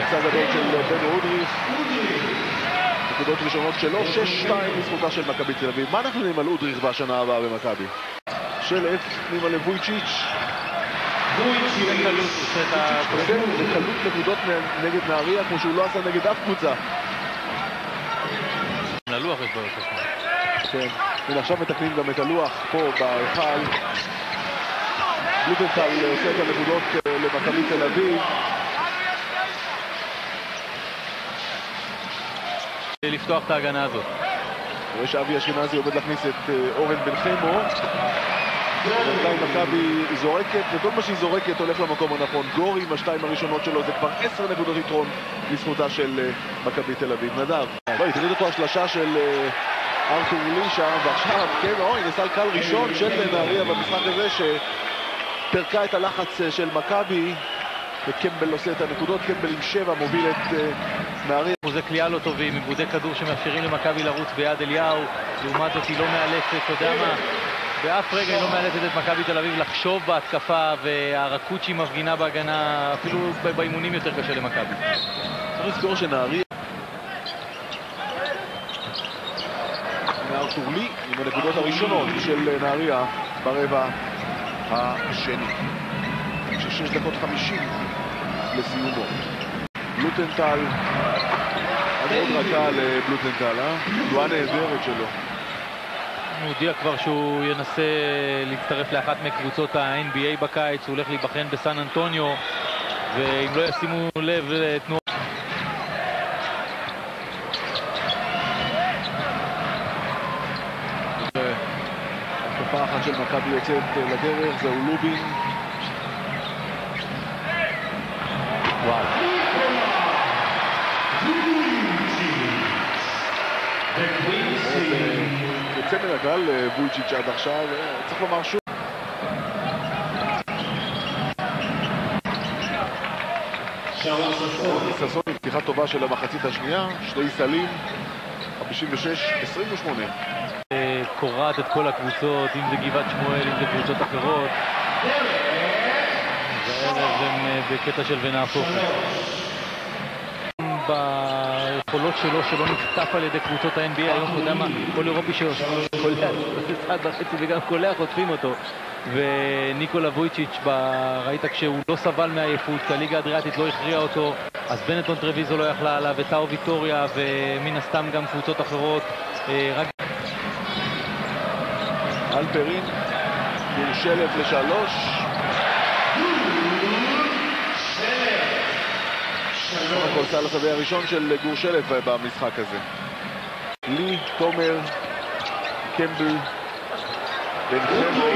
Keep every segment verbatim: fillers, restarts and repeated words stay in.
מבצע גדול של בן אודריך. נקודות ראשונות שלו, שש שתיים לזכותה של מכבי תל אביב. מה אנחנו יודעים על אודריך בשנה הבאה במכבי? של F פנימה לבויצ'יץ'. בקלות בקלות נקודות נגד נהריה, כמו שהוא לא עשה נגד אף קבוצה. ללוח יש בעיות חשמל. כן, הנה עכשיו מתקנים גם את הלוח פה בהיכל. בלוטנטל עושה את הנקודות למכבי תל אביב. לפתוח את ההגנה הזאת. רואה שאבי אשכנזי עובד להכניס את אורן בן חמו. בינתיים מכבי זורקת, וכל מה שהיא זורקת הולך למקום הנכון. גורי עם השתיים הראשונות שלו, זה כבר עשר נקודות יתרון לזכותה של מכבי תל אביב. נדב, לא, התריד אותו השלשה של ארתור לי שם, ועכשיו, כן, אוי, נסל קל ראשון של נהריה במשחק הזה, שפרקה את הלחץ של מכבי, וקמבל עושה את הנקודות. קמבל עם שבע מוביל את נהריה. זה קליעה לא טובים, עיבודי כדור שמאפשרים למכבי לרוץ ביד אליהו. לעומת זאת היא לא מאלצת, אתה יודע מה? באף רגע היא לא מאלצת את מכבי תל אביב לחשוב בהתקפה, והרכות שהיא מפגינה בהגנה, אפילו באימונים יותר קשה למכבי. צריך לזכור שנהריה ארתור לי עם הנקודות הראשונות של נהריה ברבע השני. שש דקות חמישים לסיומו. בלוטנטל, מאוד רכה לבלוטנטל, אה? תנועה נהדרת שלו. הוא הודיע כבר שהוא ינסה להצטרף לאחת מקבוצות ה-אן בי איי בקיץ. הוא הולך להיבחן בסן אנטוניו, ואם לא ישימו לב לתנועה... התקפה אחת של מכבי יוצאת לדרך, זהו לובין. וואו. יוצא מן הכלל בויצ'יץ' עד עכשיו, צריך לומר שוב. ססון עם פתיחה טובה של המחצית השנייה, שני סלים, חמישים ושש עשרים ושמונה. קורעת את כל הקבוצות, אם זה גבעת שמואל, אם זה קבוצות אחרות. והערב הם בקטע של ונהפוך. ביכולות שלו שלא נחטף על ידי קבוצות ה-אן בי איי, היום אתה יודע מה, כל אירופי שקולח, אחד וחצי וגם קולח חוטפים אותו. וניקולה וויצ'יץ', ראית כשהוא לא סבל מעייפות, כי הליגה האדריאטית לא הכריעה אותו, אז בנטון טרוויזו לא יכלה עליו, וטאו ויטוריה, ומן הסתם גם קבוצות אחרות. רק... אלפרין, גורשלף לשלוש. הכל סל השדה הראשון של גורשלף במשחק הזה. לי, תומר, קמבל, בן חמו,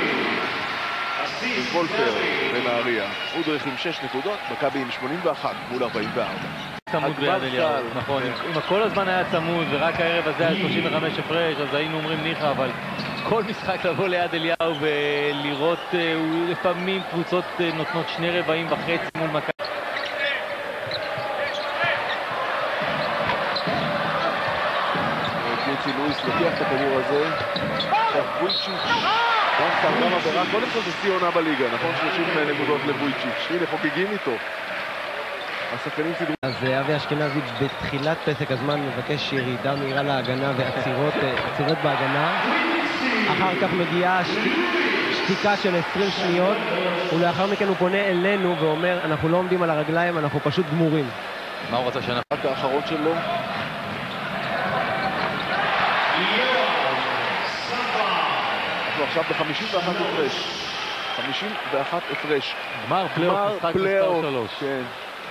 וולפר ונהריה. אודריך עם שש נקודות, מכבי עם שמונים ואחת מול ארבעים וארבע. צמוד ביד אליהו, נכון. אם הכל הזמן היה צמוד ורק הערב הזה היה שלושים וחמש הפרש, אז היינו אומרים ניחא, אבל כל משחק לבוא ליד אליהו ולראות, לפעמים קבוצות נותנות שני רבעים וחצי מול מכבי. קיצי לואיס לוקח את הכדור הזה. עכשיו וויצ'יץ' גם שם גם עבירה, קודם כל זה שיא עונה בליגה, נכון? שלושים נקודות לבויצ'יץ'. הנה חוגגים איתו. השחקנים סידרו. אז אבי אשכנזי בתחילת פסק הזמן מבקש ירידה מהירה להגנה ועצירות בהגנה. אחר כך מגיעה שתיקה של עשרים שניות, ולאחר מכן הוא פונה אלינו ואומר, אנחנו לא עומדים על הרגליים, אנחנו פשוט גמורים. מה הוא רוצה שנה? רק האחרון שלו. אנחנו עכשיו ב-חמישים ואחת הפרש. חמישים ואחת הפרש. גמר פלייאוף, משחק מספר שלוש. כן.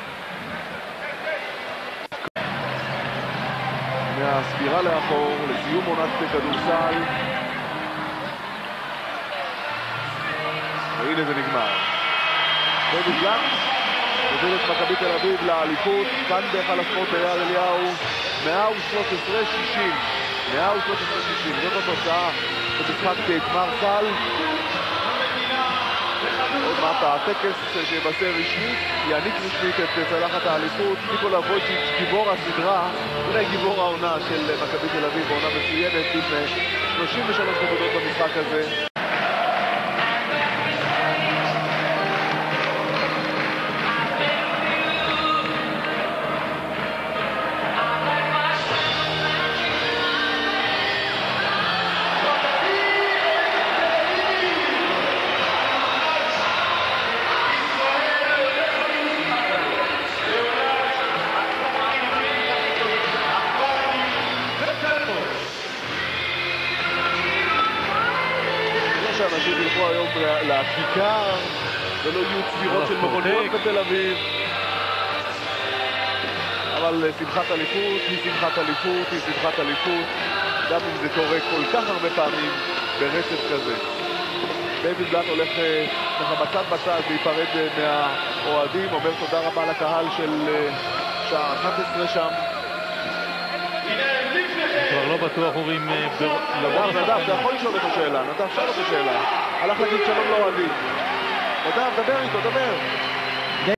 מהספירה לאחור לסיום עונת כדורסל. והנה זה נגמר. דויד גלאט מוביל את מכבי תל אביב לאליפות. כאן בהיכל הספורט ביד אליהו. מאה ושלוש עשרה שישים. מאה ושלוש עשרה שישים. זאת התוצאה במשחק גמר סל. עוד מעט הטקס שיבשר רשמית, יעניק רשמית את צלחת האליפות. ניקולה וויצ'יץ', גיבור הסדרה, אולי גיבור העונה של מכבי תל אביב, בעונה מצוינת עם שלושים ושלוש נקודות במשחק הזה. נגמר, ולא יהיו צבירות של מכוניות בתל אביב. אבל שמחת אליפות היא שמחת אליפות היא שמחת אליפות, גם אם זה קורה כל כך הרבה פעמים ברצף כזה. דיוויד בלאט הולך ככה בצד בצד להיפרד מהאוהדים, אומר תודה רבה לקהל של שעה אחת עשרה שם. כבר לא בטוח הורים... נדב, נדב, אתה יכול לשאול את השאלה, נדב, שאל את השאלה. הלך להגיד שלום לאוהדים. נדב, דבר איתו, דבר.